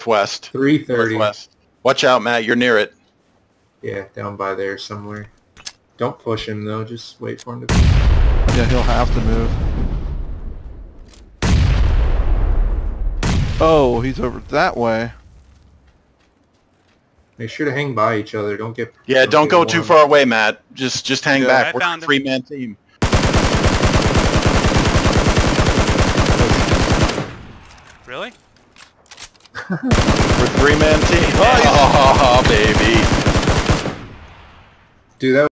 northwest. 330. Northwest. Watch out, Matt. You're near it. Yeah, down by there somewhere. Don't push him though. Just wait for him to. Yeah, he'll have to move. Oh, he's over that way. Make sure to hang by each other. Don't get. Yeah, don't go get too warm. far away, Matt. Just hang Yeah, back. I We're a found him. 3-man team. Really? We're a 3-man team. Oh, baby. Dude, that